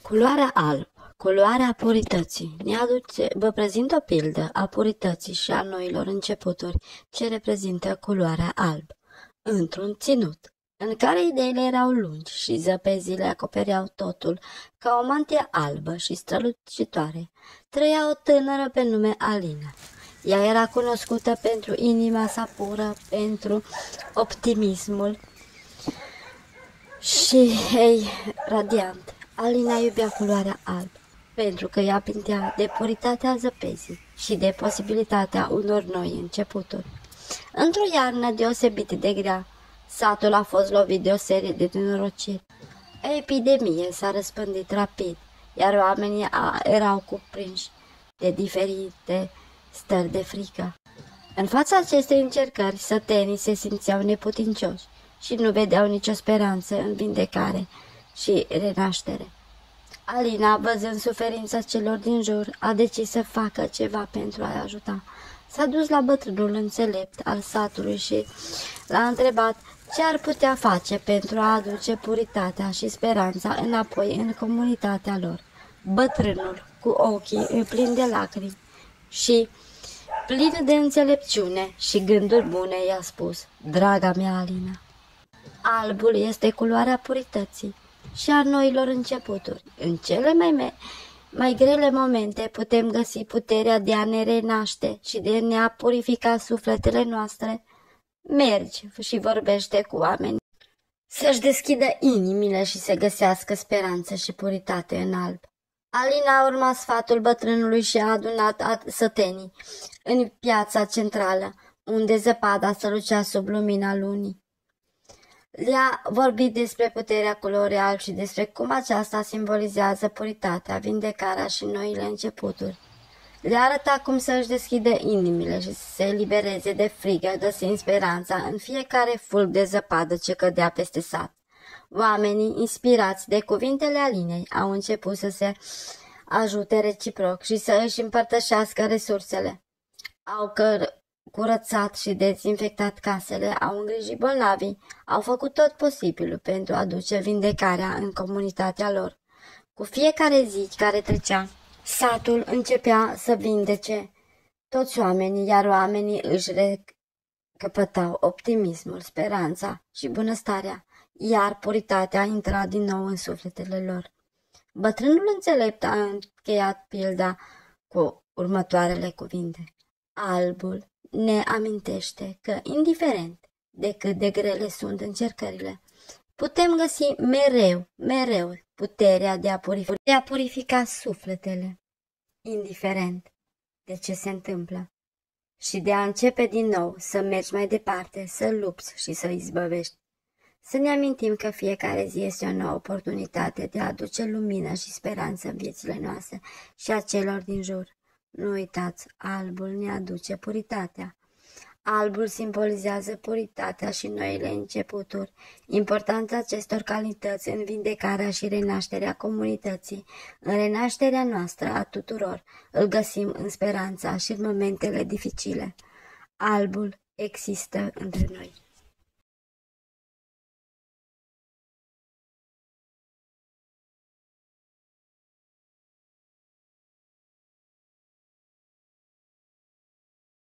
Culoarea alb, culoarea purității, vă prezint o pildă a purității și a noilor începuturi ce reprezintă culoarea alb. Într-un ținut, în care ideile erau lungi și zăpezile acopereau totul, ca o mantie albă și strălucitoare, trăia o tânără pe nume Alina. Ea era cunoscută pentru inima sa pură, pentru optimismul și ei radiant. Alina iubea culoarea alb, pentru că ea pintea de puritatea zăpezii și de posibilitatea unor noi începuturi. Într-o iarnă deosebit de grea, satul a fost lovit de o serie de nenorociri. Epidemie s-a răspândit rapid, iar oamenii erau cuprinși de diferite stări de frică. În fața acestei încercări, sătenii se simțeau neputincioși și nu vedeau nicio speranță în vindecare și renaștere. Alina, văzând suferința celor din jur, a decis să facă ceva pentru a-i ajuta. S-a dus la bătrânul înțelept al satului și l-a întrebat ce ar putea face pentru a aduce puritatea și speranța înapoi în comunitatea lor. Bătrânul, cu ochii plini de lacrimi și plin de înțelepciune și gânduri bune, i-a spus: „Draga mea Alina, albul este culoarea purității și a noilor începuturi. În cele mai grele momente putem găsi puterea de a ne renaște și de a ne purifica sufletele noastre. Mergi și vorbește cu oamenii să-și deschidă inimile și să găsească speranță și puritate în alb.” Alina a urmat sfatul bătrânului și a adunat sătenii în piața centrală, unde zăpada strălucea sub lumina lunii. Le-a vorbit despre puterea culorii alb și despre cum aceasta simbolizează puritatea, vindecarea și noile începuturi. Le-a arătat cum să își deschidă inimile și să se elibereze de frigă, găsind speranța în fiecare fulg de zăpadă ce cădea peste sat. Oamenii, inspirați de cuvintele Alinei, au început să se ajute reciproc și să își împărtășească resursele. Au curățat și dezinfectat casele, au îngrijit bolnavii, au făcut tot posibilul pentru a aduce vindecarea în comunitatea lor. Cu fiecare zi care trecea, satul începea să vindece toți oamenii, iar oamenii își recăpătau optimismul, speranța și bunăstarea, iar puritatea intra din nou în sufletele lor. Bătrânul înțelept a încheiat pilda cu următoarele cuvinte: „Albul ne amintește că, indiferent de cât de grele sunt încercările, putem găsi mereu puterea de a purifica sufletele, indiferent de ce se întâmplă, și de a începe din nou să mergi mai departe, să lupți și să izbăvești. Să ne amintim că fiecare zi este o nouă oportunitate de a aduce lumină și speranță în viețile noastre și a celor din jur. Nu uitați, albul ne aduce puritatea. Albul simbolizează puritatea și noile începuturi. Importanța acestor calități în vindecarea și renașterea comunității, în renașterea noastră a tuturor, îl găsim în speranța și în momentele dificile. Albul există între noi.